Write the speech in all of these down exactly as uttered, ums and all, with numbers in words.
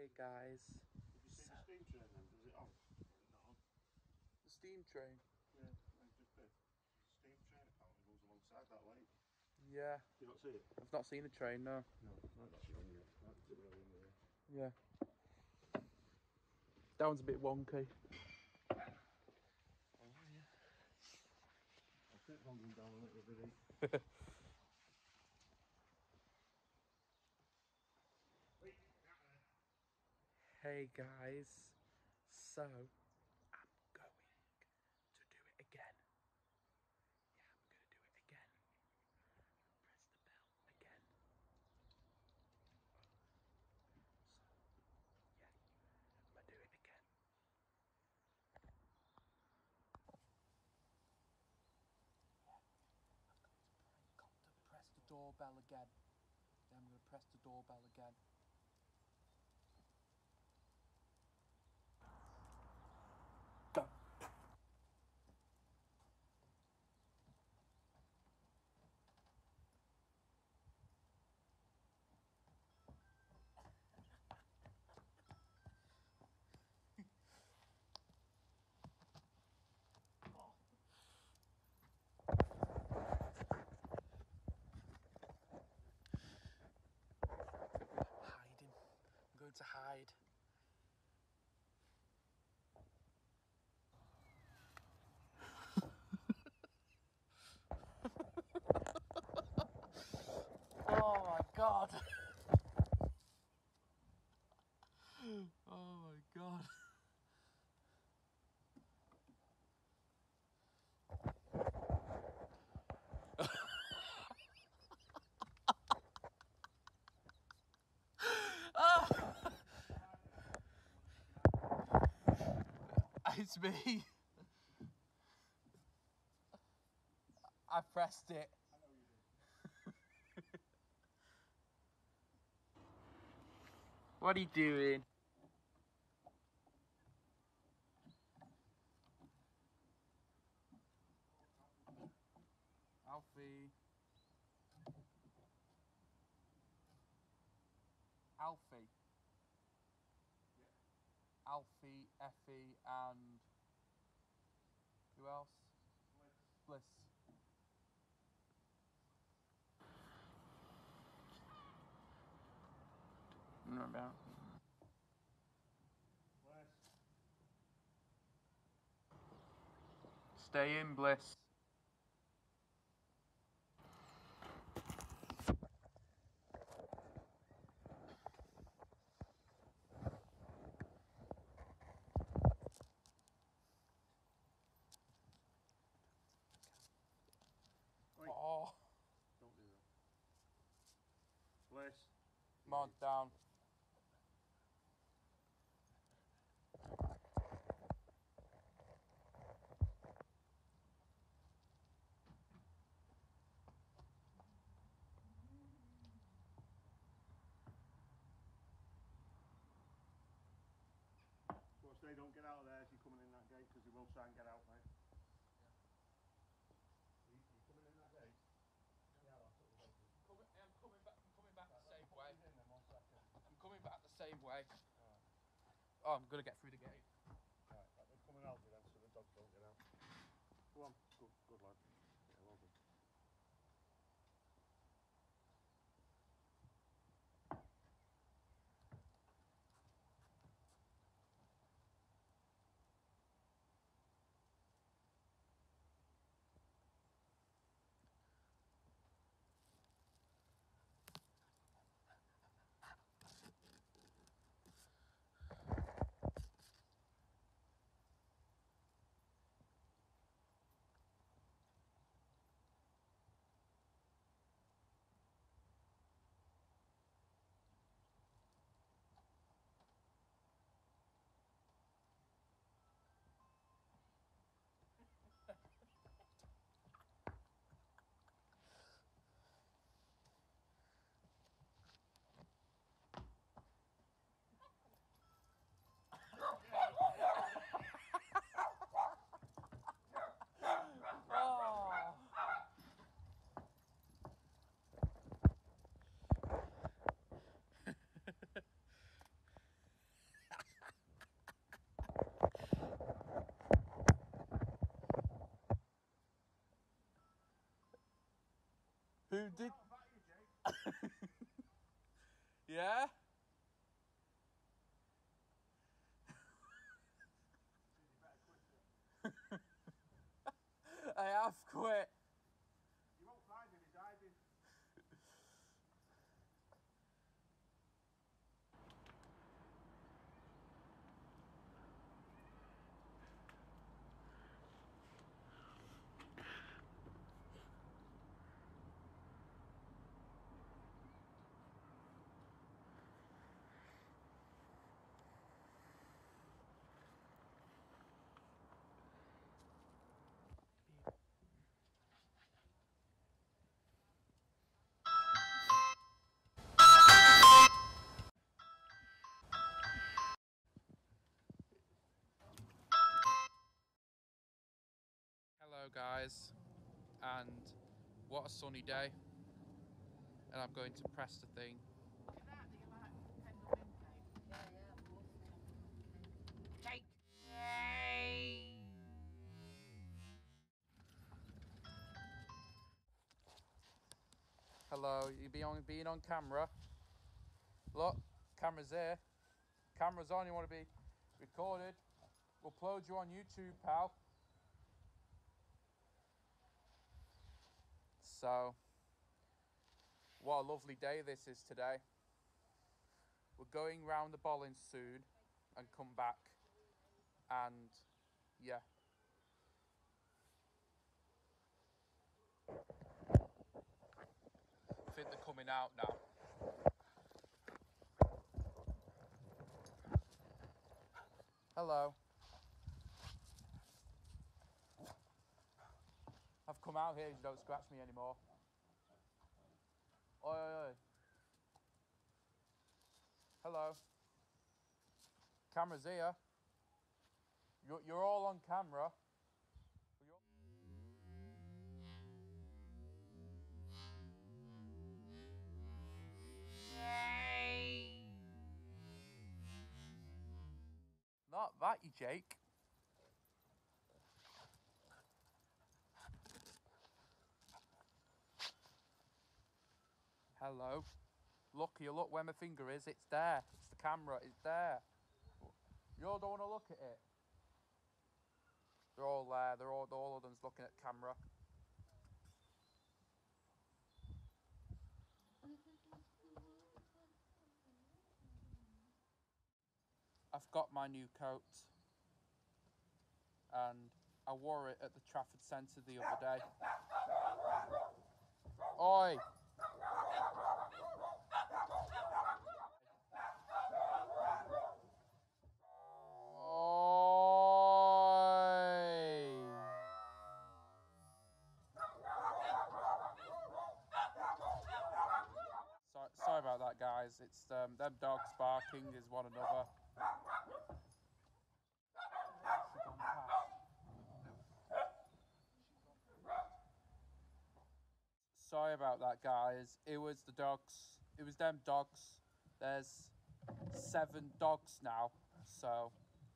Hey guys. Did you see the steam train then? Does it on? Not on. The steam train? Yeah, I just did. There's a steam train apparently goes alongside that lake. Yeah. You not see it? I've not seen a train, no. No, might not be on yet. Might be too early in the day. Yeah. That one's a bit wonky. Oh yeah. I'll take volume down a little bit. Hey guys. So, I'm going to do it again. Yeah, I'm going to do it again. Press the bell again. So, yeah, I'm going to do it again. Yeah, I've got to press the doorbell again. Yeah, I'm going to press the doorbell again. Done. Hiding. I'm going to hide. Oh my god. Oh my god. It's me. I pressed it. I know you did. What are you doing? Alfie. Alfie. Yeah. Alfie, Effie, and who else? Bliss. Bliss. No about. Bliss. Stay in, Bliss. Wait. Oh, Don't do that. Bliss. come on, down. So stay, don't get out of there as you're coming in that gate because you will try and get out, mate. Yeah. You, you coming in that gate? Yeah, that's what we're Coming, I'm coming back. I'm coming back right, the same put way. these in then one second. I'm coming back the same way. Alright. Oh, I'm gonna get through the gate. Right, right, they're coming out then so the dogs don't get out. Go on. Good, good lad. Yeah, well done. Who did? Yeah? I have quit. You won't find him, he's hiding. Hello guys, and what a sunny day, and I'm going to press the thing. Hello, you be on being on camera. Look, camera's here. Camera's on, you want to be recorded. We'll upload you on YouTube, pal. So, what a lovely day this is today. We're going round the Bollins soon and come back, and yeah. I think they're coming out now. Hello. I've come out here, you don't scratch me anymore. Oi, oi, oi. Hello. Camera's here. You're, you're all on camera. Not that, you Jake. Hello. Look, you look where my finger is. It's there. It's the camera. It's there. You all don't want to look at it. They're all there. They're all, all of them's looking at camera. I've got my new coat, and I wore it at the Trafford Centre the other day. Oi! Oi! Sorry, sorry about that, guys. It's um, them dogs barking is one another. Sorry about that, guys. It was the dogs. It was them dogs. There's seven dogs now, so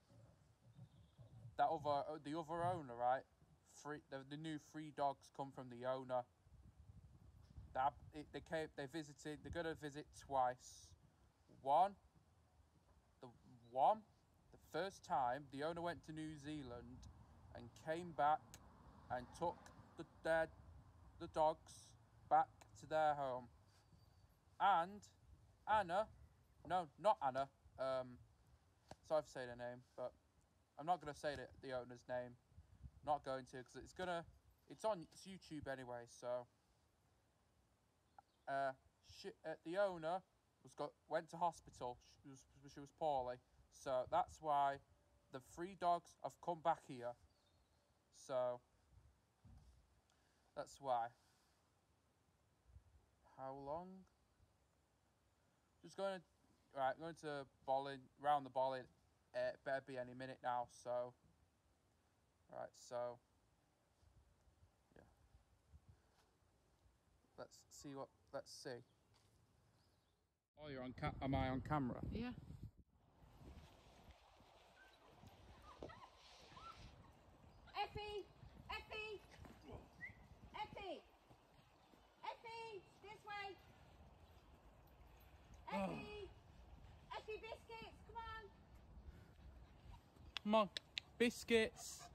that other the other owner, right? Three the, the new three dogs come from the owner. That it, they came. They visited. They're gonna visit twice. One, the one, the first time the owner went to New Zealand and came back and took the their the dogs back to their home. And Anna, no, not Anna. Um, sorry for saying her name, but I'm not gonna say the, the owner's name. Not going to, because it's gonna, it's on it's YouTube anyway. So, uh, she, uh, the owner was got went to hospital. She was she was poorly, so that's why the three dogs have come back here. So that's why. How long? Just going to, right, going to Bollin, round the Bollin. It better be any minute now. So, right, so yeah. Let's see what. Let's see. Oh, you're on. Ca- am I on camera? Yeah. Effie! Effie! Effie! Effie, this way. Effie, Effie biscuits, come on. Come on, biscuits.